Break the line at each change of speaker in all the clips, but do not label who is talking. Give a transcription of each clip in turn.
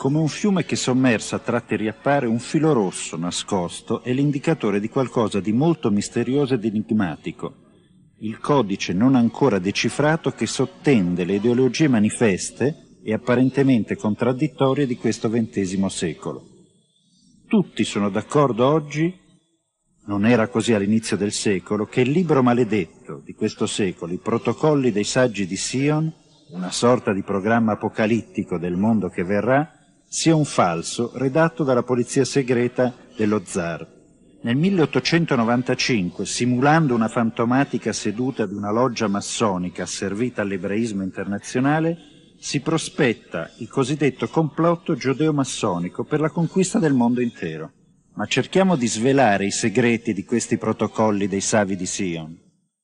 come un fiume che sommerso a tratti riappare, un filo rosso nascosto è l'indicatore di qualcosa di molto misterioso ed enigmatico. Il codice non ancora decifrato che sottende le ideologie manifeste e apparentemente contraddittorie di questo XX secolo. Tutti sono d'accordo oggi, non era così all'inizio del secolo, che il libro maledetto di questo secolo, i protocolli dei saggi di Sion, una sorta di programma apocalittico del mondo che verrà, sia un falso redatto dalla polizia segreta dello zar. Nel 1895, simulando una fantomatica seduta di una loggia massonica asservita all'ebraismo internazionale, si prospetta il cosiddetto complotto giudeo-massonico per la conquista del mondo intero. Ma cerchiamo di svelare i segreti di questi protocolli dei savi di Sion.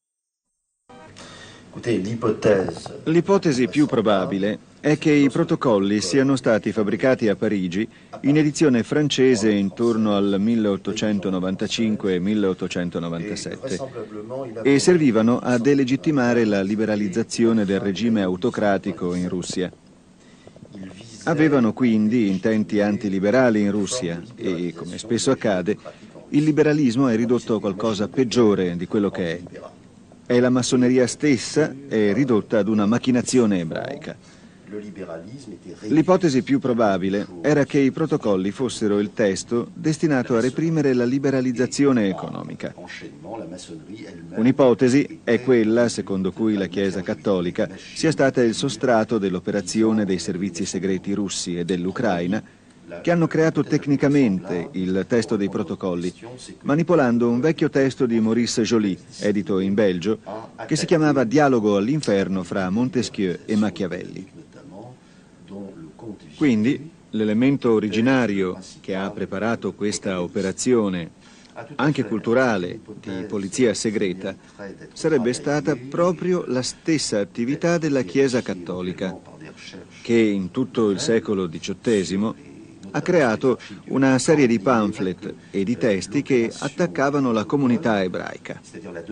L'ipotesi più probabile è che i protocolli siano stati fabbricati a Parigi in edizione francese intorno al 1895-1897 e servivano a delegittimare la liberalizzazione del regime autocratico in Russia. Avevano quindi intenti antiliberali in Russia e, come spesso accade, il liberalismo è ridotto a qualcosa peggiore di quello che è. E la massoneria stessa è ridotta ad una macchinazione ebraica. L'ipotesi più probabile era che i protocolli fossero il testo destinato a reprimere la liberalizzazione economica. Un'ipotesi è quella secondo cui la Chiesa cattolica sia stata il sostrato dell'operazione dei servizi segreti russi e dell'Ucraina, che hanno creato tecnicamente il testo dei protocolli, manipolando un vecchio testo di Maurice Joly, edito in Belgio, che si chiamava Dialogo all'inferno fra Montesquieu e Machiavelli. Quindi l'elemento originario che ha preparato questa operazione, anche culturale, di polizia segreta, sarebbe stata proprio la stessa attività della Chiesa cattolica, che in tutto il secolo XVIII ha creato una serie di pamphlet e di testi che attaccavano la comunità ebraica.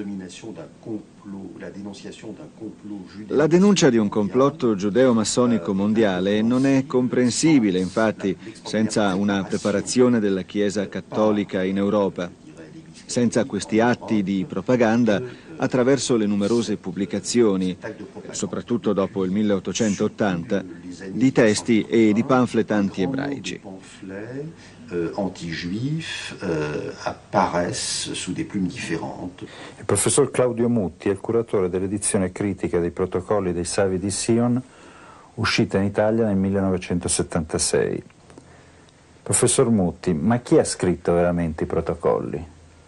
La denuncia di un complotto giudeo-massonico mondiale non è comprensibile, infatti, senza una preparazione della Chiesa cattolica in Europa, senza questi atti di propaganda attraverso le numerose pubblicazioni, soprattutto dopo il 1880, di testi e di pamphlet anti-ebraici.
Il professor Claudio Mutti è il curatore dell'edizione critica dei protocolli dei Savi di Sion, uscita in Italia nel 1976. Professor Mutti, ma chi ha scritto veramente i protocolli?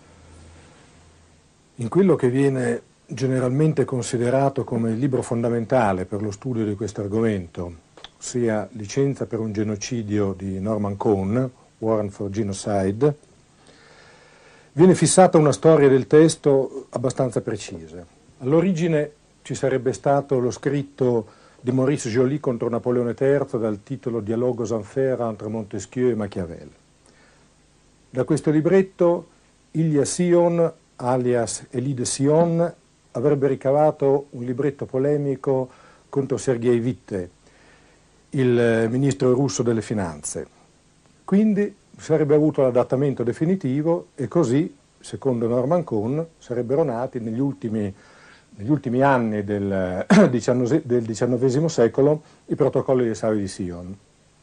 In quello che viene generalmente considerato come il libro fondamentale per lo studio di questo argomento, ossia Licenza per un genocidio di Norman Cohn, Warrant for Genocide, viene fissata una storia del testo abbastanza precisa. All'origine ci sarebbe stato lo scritto di Maurice Joly contro Napoleone III dal titolo Dialogos en fer entre Montesquieu e Machiavel. Da questo libretto Ilya Sion, alias Elie de Sion, avrebbe ricavato un libretto polemico contro Sergei Witte, il ministro russo delle finanze. Quindi sarebbe avuto l'adattamento definitivo e così, secondo Norman Cohn, sarebbero nati negli ultimi anni del XIX secolo i protocolli dei Savi di Sion.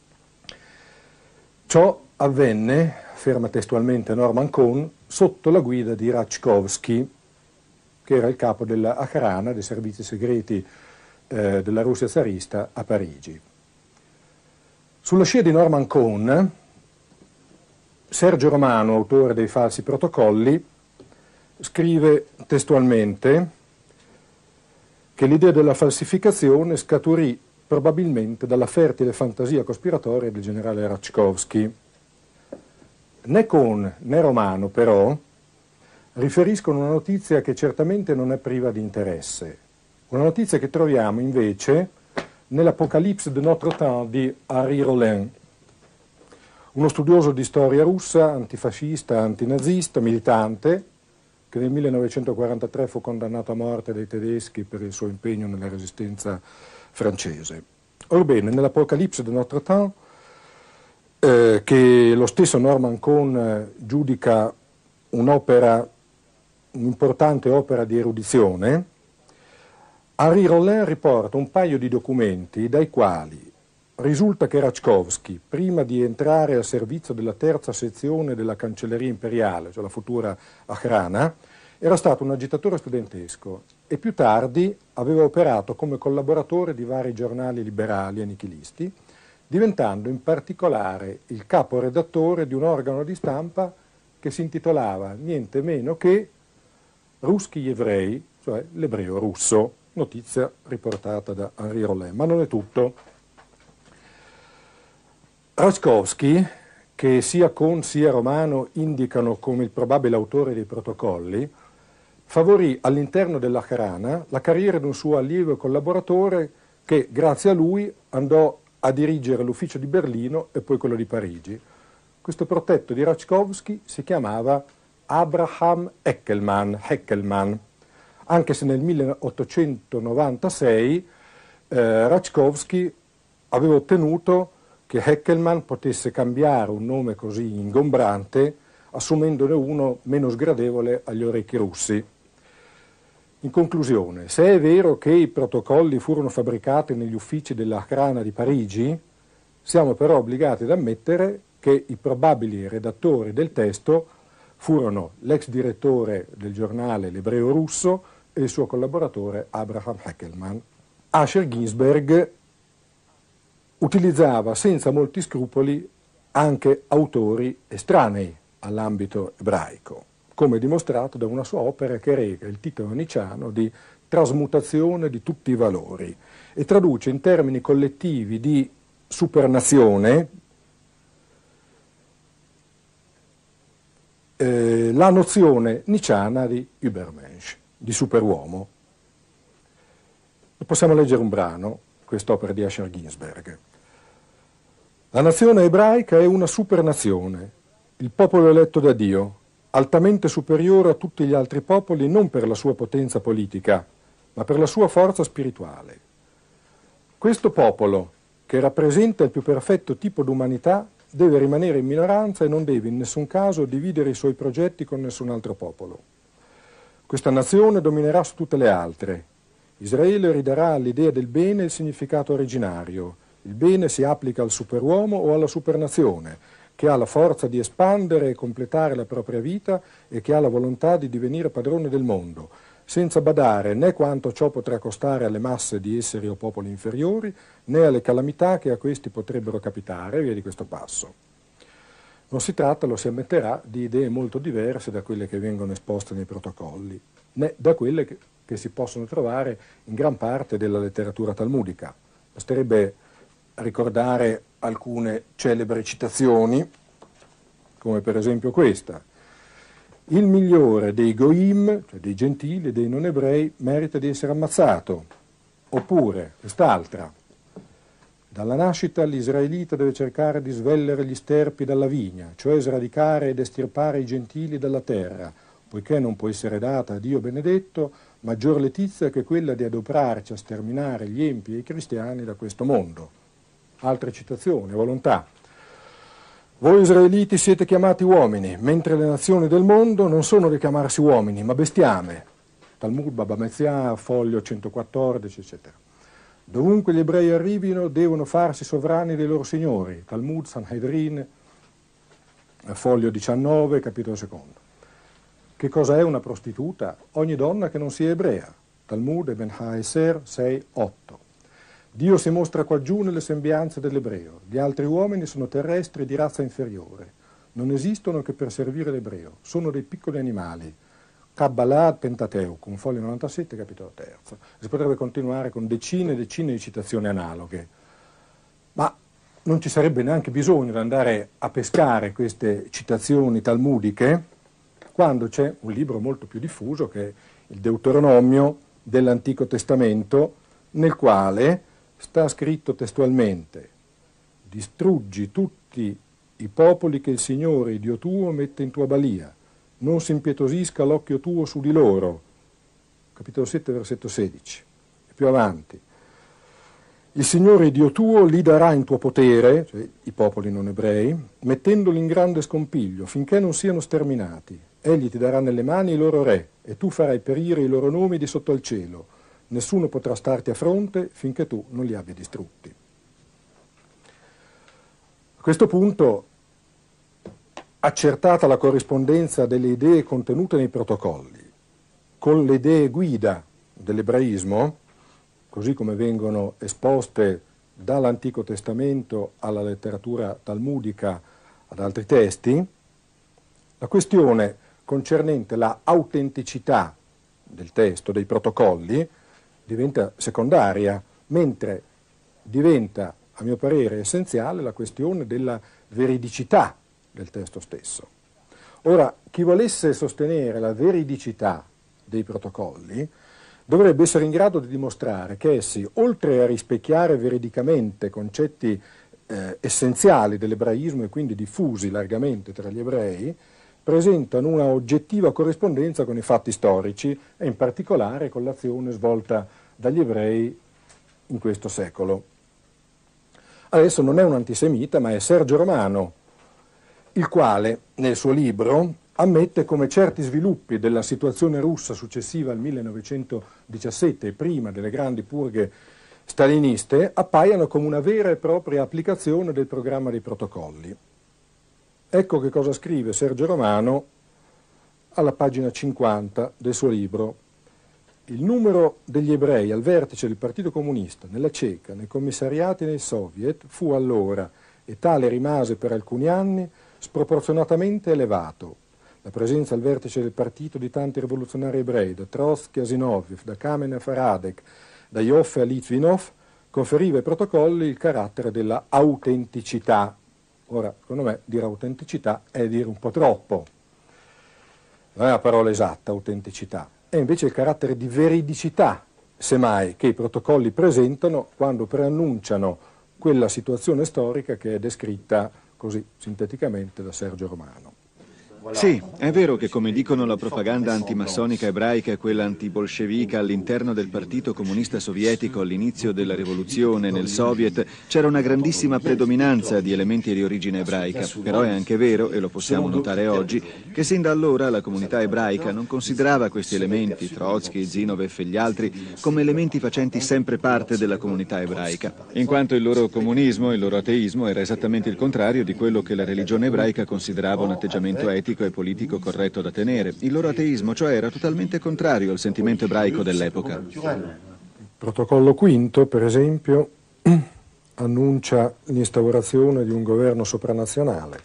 Ciò avvenne, afferma testualmente Norman Cohn, sotto la guida di Rachkovsky, che era il capo della Akharana, dei servizi segreti della Russia zarista a Parigi. Sulla scia di Norman Cohn, Sergio Romano, autore dei falsi protocolli, scrive testualmente che l'idea della falsificazione scaturì probabilmente dalla fertile fantasia cospiratoria del generale Rachkovsky. Né Cohn né Romano, però, riferiscono una notizia che certamente non è priva di interesse, una notizia che troviamo invece nell'Apocalypse de notre temps di Henri Rollin, uno studioso di storia russa, antifascista, antinazista, militante, che nel 1943 fu condannato a morte dai tedeschi per il suo impegno nella resistenza francese. Orbene, nell'Apocalypse de notre temps che lo stesso Norman Cohn giudica un'importante opera di erudizione, Henri Rollin riporta un paio di documenti dai quali risulta che Račkovskij, prima di entrare al servizio della terza sezione della Cancelleria Imperiale, cioè la futura Akhrana, era stato un agitatore studentesco e più tardi aveva operato come collaboratore di vari giornali liberali e nichilisti, diventando in particolare il caporedattore di un organo di stampa che si intitolava niente meno che Ruski Evrei, cioè l'ebreo russo, notizia riportata da Henri Rollin. Ma non è tutto. Račkovskij, che sia Cohn sia Romano indicano come il probabile autore dei protocolli, favorì all'interno dell'Akhrana la carriera di un suo allievo e collaboratore che, grazie a lui, andò a dirigere l'ufficio di Berlino e poi quello di Parigi. Questo protetto di Račkovskij si chiamava Abraham Heckelmann, anche se nel 1896 Račkovskij aveva ottenuto che Heckelmann potesse cambiare un nome così ingombrante assumendone uno meno sgradevole agli orecchi russi. In conclusione, se è vero che i protocolli furono fabbricati negli uffici dell'Akhrana di Parigi, siamo però obbligati ad ammettere che i probabili redattori del testo furono l'ex direttore del giornale L'Ebreo Russo e il suo collaboratore Abraham Heckelmann. Asher Ginsberg utilizzava senza molti scrupoli anche autori estranei all'ambito ebraico, come dimostrato da una sua opera che reca il titolo nicciano di Trasmutazione di tutti i valori e traduce in termini collettivi di supernazione la nozione nicciana di Übermensch, di superuomo. Possiamo leggere un brano, quest'opera di Asher Ginsberg. La nazione ebraica è una supernazione, il popolo eletto da Dio, altamente superiore a tutti gli altri popoli non per la sua potenza politica, ma per la sua forza spirituale. Questo popolo, che rappresenta il più perfetto tipo d'umanità, deve rimanere in minoranza e non deve in nessun caso dividere i suoi progetti con nessun altro popolo. Questa nazione dominerà su tutte le altre. Israele ridarà all'idea del bene il significato originario. Il bene si applica al superuomo o alla supernazione, che ha la forza di espandere e completare la propria vita e che ha la volontà di divenire padrone del mondo, senza badare né quanto ciò potrà costare alle masse di esseri o popoli inferiori, né alle calamità che a questi potrebbero capitare, via di questo passo. Non si tratta, lo si ammetterà, di idee molto diverse da quelle che vengono esposte nei protocolli, né da quelle che si possono trovare in gran parte della letteratura talmudica. Basterebbe ricordare alcune celebri citazioni, come per esempio questa. Il migliore dei goim, cioè dei gentili, dei non ebrei, merita di essere ammazzato. Oppure, quest'altra. Dalla nascita l'israelita deve cercare di svellere gli sterpi dalla vigna, cioè sradicare ed estirpare i gentili dalla terra, poiché non può essere data a Dio benedetto maggior letizia che quella di adoprarci a sterminare gli empi e i cristiani da questo mondo. Altre citazioni, volontà. Voi israeliti siete chiamati uomini, mentre le nazioni del mondo non sono di chiamarsi uomini, ma bestiame. Talmud, Baba Metzia, foglio 114, eccetera. Dovunque gli ebrei arrivino, devono farsi sovrani dei loro signori. Talmud, Sanhedrin, foglio 19, capitolo 2. Che cosa è una prostituta? Ogni donna che non sia ebrea. Talmud, Eben Haeser, 6, 8. Dio si mostra quaggiù nelle sembianze dell'ebreo. Gli altri uomini sono terrestri di razza inferiore. Non esistono che per servire l'ebreo. Sono dei piccoli animali. Kabbalah Pentateuco, foglio 97, capitolo 3. Si potrebbe continuare con decine e decine di citazioni analoghe. Ma non ci sarebbe neanche bisogno di andare a pescare queste citazioni talmudiche quando c'è un libro molto più diffuso che è il Deuteronomio dell'Antico Testamento, nel quale sta scritto testualmente: distruggi tutti i popoli che il Signore, Dio tuo, mette in tua balia, non si impietosisca l'occhio tuo su di loro. Capitolo 7, versetto 16. E più avanti. il Signore Dio tuo li darà in tuo potere, cioè i popoli non ebrei, mettendoli in grande scompiglio, finché non siano sterminati. Egli ti darà nelle mani i loro re, e tu farai perire i loro nomi di sotto al cielo. Nessuno potrà starti a fronte finché tu non li abbia distrutti. A questo punto, accertata la corrispondenza delle idee contenute nei protocolli con le idee guida dell'ebraismo, così come vengono esposte dall'Antico Testamento alla letteratura talmudica ad altri testi, la questione concernente la autenticità del testo, dei protocolli, diventa secondaria, mentre diventa, a mio parere, essenziale la questione della veridicità del testo stesso. Ora, chi volesse sostenere la veridicità dei protocolli dovrebbe essere in grado di dimostrare che essi, oltre a rispecchiare veridicamente concetti essenziali dell'ebraismo e quindi diffusi largamente tra gli ebrei, presentano una oggettiva corrispondenza con i fatti storici e in particolare con l'azione svolta dagli ebrei in questo secolo. Adesso non è un antisemita, ma è Sergio Romano, il quale nel suo libro ammette come certi sviluppi della situazione russa successiva al 1917 e prima delle grandi purghe staliniste appaiano come una vera e propria applicazione del programma dei protocolli. Ecco che cosa scrive Sergio Romano alla pagina 50 del suo libro. Il numero degli ebrei al vertice del Partito Comunista, nella Ceca, nei commissariati e nei soviet fu allora, e tale rimase per alcuni anni, sproporzionatamente elevato. La presenza al vertice del partito di tanti rivoluzionari ebrei, da Trotsky a Zinoviev, da Kamen a Faradek, da Ioffe a Litvinov, conferiva ai protocolli il carattere della autenticità. Ora, secondo me, dire autenticità è dire un po' troppo. Non è la parola esatta, autenticità. È invece il carattere di veridicità, semmai, che i protocolli presentano quando preannunciano quella situazione storica che è descritta così sinteticamente da Sergio Romano.
Sì, è vero che, come dicono, la propaganda antimassonica ebraica e quella antibolscevica all'interno del Partito Comunista Sovietico all'inizio della rivoluzione nel Soviet c'era una grandissima predominanza di elementi di origine ebraica. Però è anche vero, e lo possiamo notare oggi, che sin da allora la comunità ebraica non considerava questi elementi, Trotsky, Zinoviev e gli altri, come elementi facenti sempre parte della comunità ebraica, in quanto il loro comunismo, il loro ateismo era esattamente il contrario di quello che la religione ebraica considerava un atteggiamento etico e politico corretto da tenere. Il loro ateismo, cioè, era totalmente contrario al sentimento ebraico dell'epoca.
Il protocollo quinto, per esempio, annuncia l'instaurazione di un governo sopranazionale.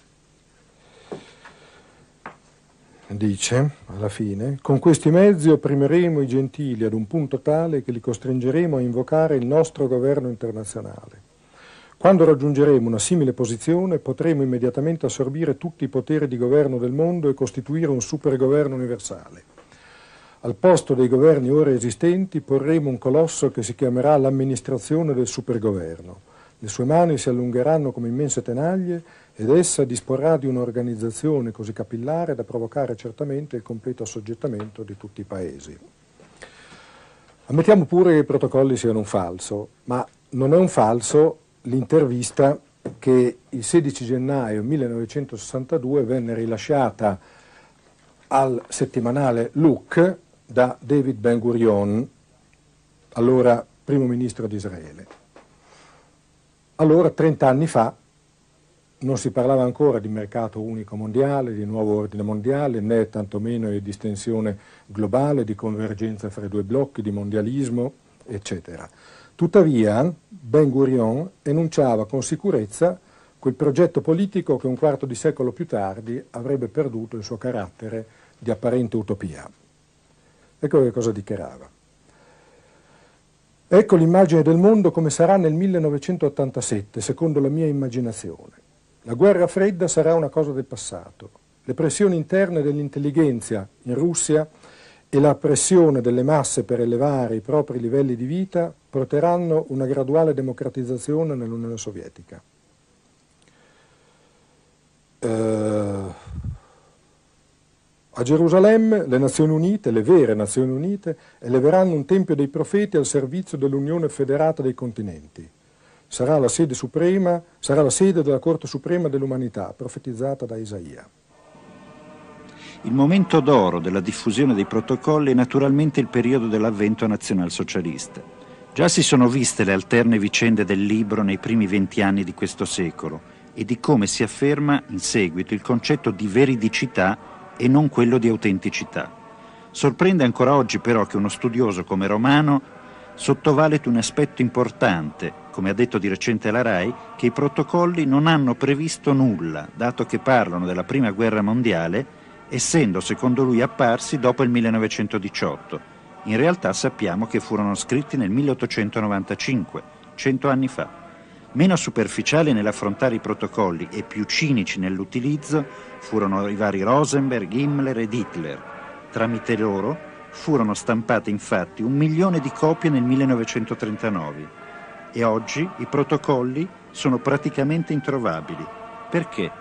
Dice, alla fine, con questi mezzi opprimeremo i gentili ad un punto tale che li costringeremo a invocare il nostro governo internazionale. Quando raggiungeremo una simile posizione potremo immediatamente assorbire tutti i poteri di governo del mondo e costituire un supergoverno universale. Al posto dei governi ora esistenti porremo un colosso che si chiamerà l'amministrazione del supergoverno. Le sue mani si allungheranno come immense tenaglie ed essa disporrà di un'organizzazione così capillare da provocare certamente il completo assoggettamento di tutti i paesi. Ammettiamo pure che i protocolli siano un falso, ma non è un falso l'intervista che il 16 gennaio 1962 venne rilasciata al settimanale Look da David Ben Gurion, allora primo ministro di Israele. Allora, 30 anni fa, non si parlava ancora di mercato unico mondiale, di nuovo ordine mondiale, né tantomeno di distensione globale, di convergenza fra i due blocchi, di mondialismo, eccetera. Tuttavia, Ben Gurion enunciava con sicurezza quel progetto politico che un quarto di secolo più tardi avrebbe perduto il suo carattere di apparente utopia. Ecco che cosa dichiarava. Ecco l'immagine del mondo come sarà nel 1987, secondo la mia immaginazione. La guerra fredda sarà una cosa del passato. Le pressioni interne dell'intelligenza in Russia e la pressione delle masse per elevare i propri livelli di vita porteranno una graduale democratizzazione nell'Unione Sovietica. A Gerusalemme le Nazioni Unite, le vere Nazioni Unite, eleveranno un tempio dei profeti al servizio dell'Unione Federata dei Continenti. Sarà la sede della Corte Suprema dell'Umanità, profetizzata da Isaia.
Il momento d'oro della diffusione dei protocolli è naturalmente il periodo dell'avvento nazionalsocialista. Già si sono viste le alterne vicende del libro nei primi 20 anni di questo secolo e di come si afferma in seguito il concetto di veridicità e non quello di autenticità. Sorprende ancora oggi però che uno studioso come Romano sottovaluti un aspetto importante, come ha detto di recente la RAI, che i protocolli non hanno previsto nulla, dato che parlano della Prima Guerra Mondiale, essendo secondo lui apparsi dopo il 1918. In realtà sappiamo che furono scritti nel 1895, 100 anni fa. Meno superficiali nell'affrontare i protocolli e più cinici nell'utilizzo furono i vari Rosenberg, Himmler ed Hitler. Tramite loro furono stampate infatti 1 milione di copie nel 1939 e oggi i protocolli sono praticamente introvabili. Perché?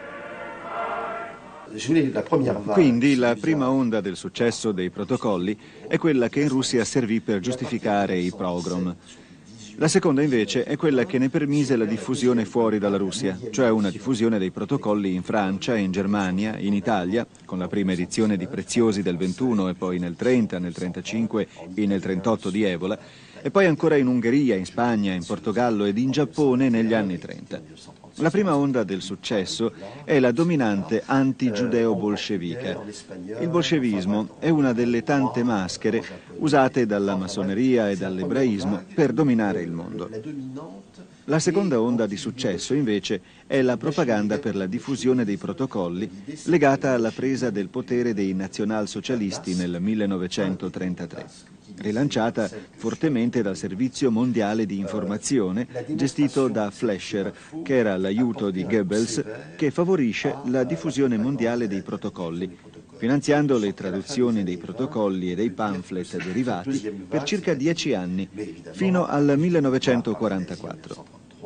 Quindi la prima onda del successo dei protocolli è quella che in Russia servì per giustificare i pogrom. La seconda invece è quella che ne permise la diffusione fuori dalla Russia, cioè una diffusione dei protocolli in Francia, in Germania, in Italia, con la prima edizione di Preziosi del 21 e poi nel 30, nel 35 e nel 38 di Evola, e poi ancora in Ungheria, in Spagna, in Portogallo ed in Giappone negli anni 30. La prima onda del successo è la dominante anti-giudeo-bolscevica. Il bolscevismo è una delle tante maschere usate dalla massoneria e dall'ebraismo per dominare il mondo. La seconda onda di successo, invece, è la propaganda per la diffusione dei protocolli legata alla presa del potere dei nazionalsocialisti nel 1933. Rilanciata fortemente dal Servizio Mondiale di Informazione gestito da Fleischer, che era l'aiuto di Goebbels, che favorisce la diffusione mondiale dei protocolli, finanziando le traduzioni dei protocolli e dei pamphlet derivati per circa 10 anni, fino al 1944.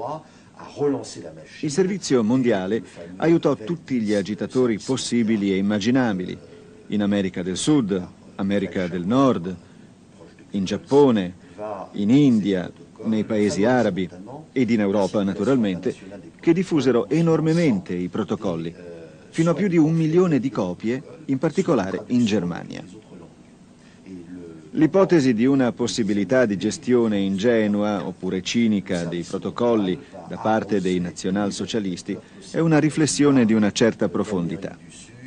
Il Servizio Mondiale aiutò tutti gli agitatori possibili e immaginabili, in America del Sud, America del Nord, in Giappone, in India, nei paesi arabi ed in Europa naturalmente, che diffusero enormemente i protocolli, fino a più di 1 milione di copie, in particolare in Germania. L'ipotesi di una possibilità di gestione ingenua oppure cinica dei protocolli da parte dei nazionalsocialisti è una riflessione di una certa profondità.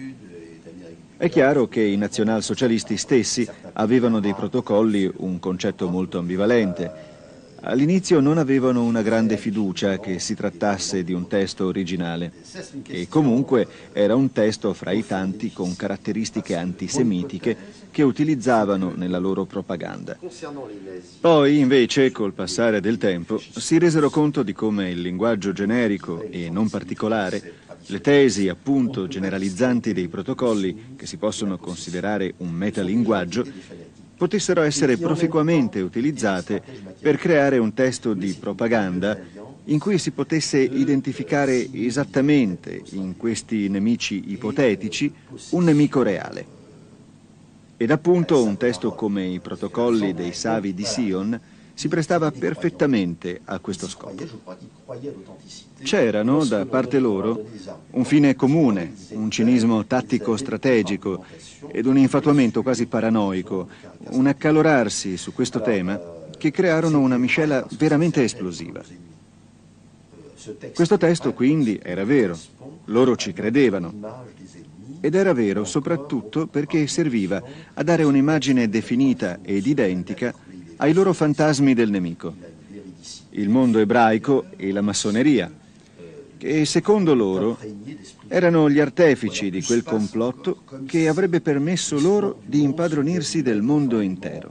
È chiaro che i nazionalsocialisti stessi avevano dei protocolli un concetto molto ambivalente. All'inizio non avevano una grande fiducia che si trattasse di un testo originale e comunque era un testo fra i tanti con caratteristiche antisemitiche che utilizzavano nella loro propaganda. Poi invece col passare del tempo si resero conto di come il linguaggio generico e non particolare, le tesi appunto generalizzanti dei protocolli che si possono considerare un metalinguaggio potessero essere proficuamente utilizzate per creare un testo di propaganda in cui si potesse identificare esattamente in questi nemici ipotetici un nemico reale. Ed appunto un testo come i protocolli dei Savi di Sion si prestava perfettamente a questo scopo. C'erano da parte loro un fine comune, un cinismo tattico-strategico ed un infatuamento quasi paranoico, un accalorarsi su questo tema che crearono una miscela veramente esplosiva. Questo testo quindi era vero, loro ci credevano, ed era vero soprattutto perché serviva a dare un'immagine definita ed identica ai loro fantasmi del nemico, il mondo ebraico e la massoneria, che secondo loro erano gli artefici di quel complotto che avrebbe permesso loro di impadronirsi del mondo intero.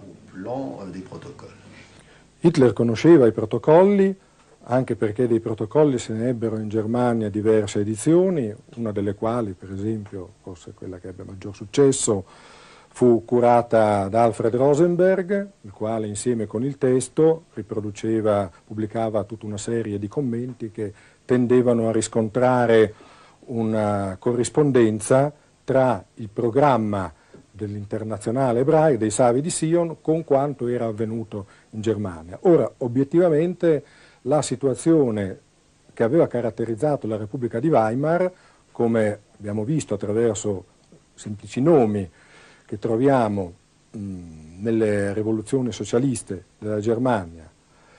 Hitler conosceva i protocolli, anche perché dei protocolli se ne ebbero in Germania diverse edizioni, una delle quali, per esempio, forse quella che ebbe maggior successo, fu curata da Alfred Rosenberg, il quale insieme con il testo pubblicava tutta una serie di commenti che tendevano a riscontrare una corrispondenza tra il programma dell'Internazionale ebraica, dei Savi di Sion, con quanto era avvenuto in Germania. Ora, obiettivamente, la situazione che aveva caratterizzato la Repubblica di Weimar, come abbiamo visto attraverso semplici nomi che troviamo nelle rivoluzioni socialiste della Germania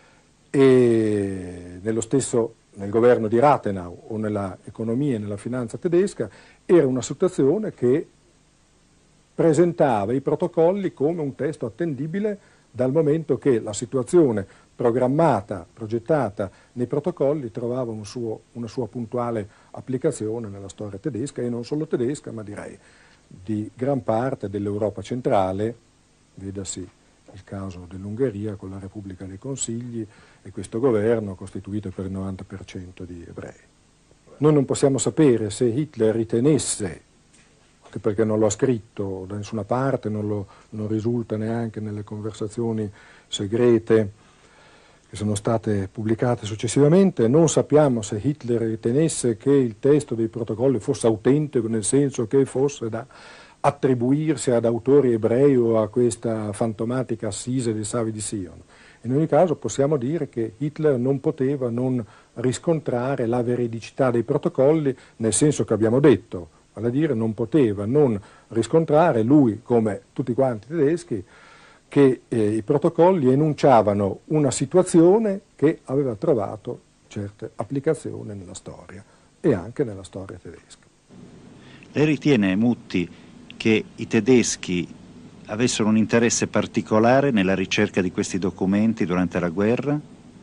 e nel governo di Rathenau o nella economia e nella finanza tedesca, era una situazione che presentava i protocolli come un testo attendibile, dal momento che la situazione programmata, progettata nei protocolli trovava una sua puntuale applicazione nella storia tedesca, e non solo tedesca, ma direi di gran parte dell'Europa centrale, vedasi il caso dell'Ungheria con la Repubblica dei Consigli e questo governo costituito per il 90% di ebrei. Noi non possiamo sapere se Hitler ritenesse, anche perché non lo ha scritto da nessuna parte, non risulta neanche nelle conversazioni segrete che sono state pubblicate successivamente, non sappiamo se Hitler ritenesse che il testo dei protocolli fosse autentico, nel senso che fosse da attribuirsi ad autori ebrei o a questa fantomatica assise dei Savi di Sion. In ogni caso possiamo dire che Hitler non poteva non riscontrare la veridicità dei protocolli, nel senso che abbiamo detto, vale a dire non poteva non riscontrare, lui come tutti quanti i tedeschi, che i protocolli enunciavano una situazione che aveva trovato certe applicazioni nella storia e anche nella storia tedesca.
Lei ritiene, Mutti, che i tedeschi avessero un interesse particolare nella ricerca di questi documenti durante la guerra?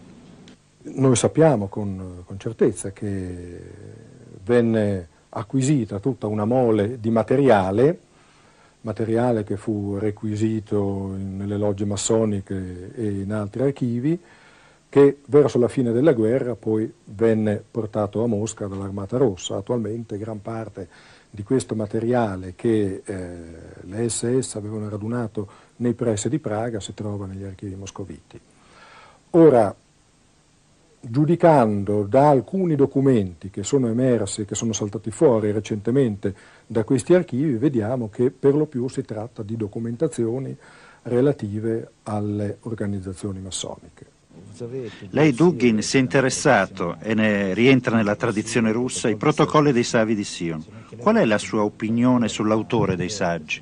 Noi sappiamo con certezza che venne acquisita tutta una mole di materiale che fu requisito nelle logge massoniche e in altri archivi, che verso la fine della guerra poi venne portato a Mosca dall'Armata Rossa. Attualmente gran parte di questo materiale che le SS avevano radunato nei pressi di Praga si trova negli archivi moscoviti. Ora, giudicando da alcuni documenti che sono emersi, che sono saltati fuori recentemente da questi archivi, vediamo che per lo più si tratta di documentazioni relative alle organizzazioni massoniche.
Lei, Dugin, si è interessato e ne rientra nella tradizione russa ai protocolli dei Savi di Sion. Qual è la sua opinione sull'autore dei saggi?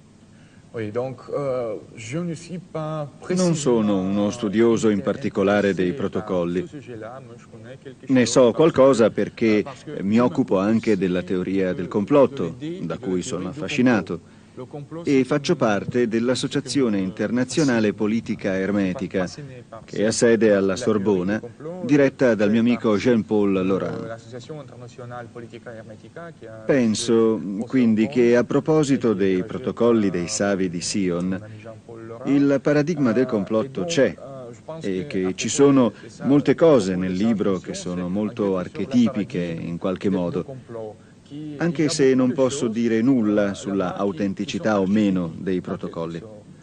Non sono uno studioso in particolare dei protocolli. Ne so qualcosa perché mi occupo anche della teoria del complotto, da cui sono affascinato, e faccio parte dell'Associazione Internazionale Politica Ermetica, che ha sede alla Sorbona, diretta dal mio amico Jean-Paul Laurent. Penso quindi che a proposito dei protocolli dei Savi di Sion, il paradigma del complotto c'è e che ci sono molte cose nel libro che sono molto archetipiche in qualche modo, anche se non posso dire nulla sulla autenticità o meno dei protocolli.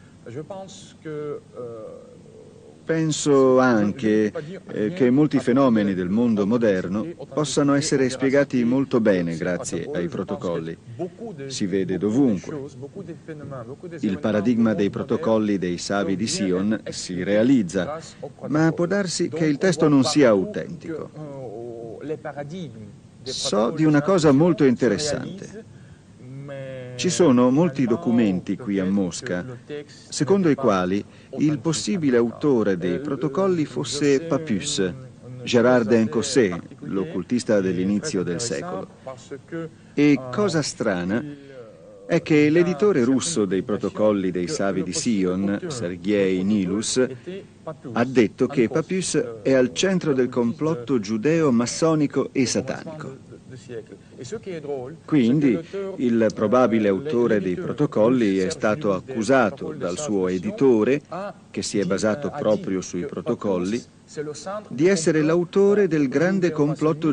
Penso anche che molti fenomeni del mondo moderno possano essere spiegati molto bene grazie ai protocolli. Si vede dovunque. Il paradigma dei protocolli dei Savi di Sion si realizza, ma può darsi che il testo non sia autentico. So di una cosa molto interessante. Ci sono molti documenti qui a Mosca, secondo i quali il possibile autore dei protocolli fosse Papus, Gérardin Cosset, l'occultista dell'inizio del secolo. E cosa strana è che l'editore russo dei protocolli dei Savi di Sion, Sergei Nilus, ha detto che Papus è al centro del complotto giudeo-massonico e satanico. Quindi il probabile autore dei protocolli è stato accusato dal suo editore, che si è basato proprio sui protocolli, di essere l'autore del grande complotto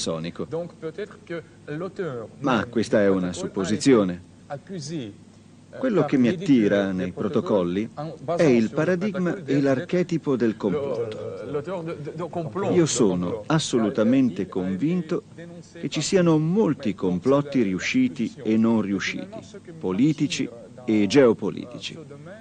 giudeo-massonico. Ma questa è una supposizione. Quello che mi attira nei protocolli è il paradigma e l'archetipo del complotto. Io sono assolutamente convinto che ci siano molti complotti riusciti e non riusciti, politici e geopolitici.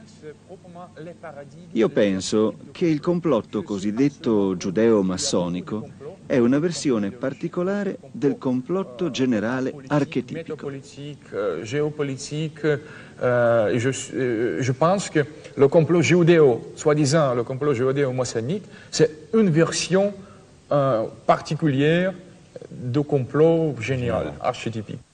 Io penso che il complotto cosiddetto giudeo-massonico è una versione particolare del complotto generale archetipico.
Je pense que le complot judéo, soi-disant le complot judéo-maçonnique, c'est une version particulière du complot général, archétypique.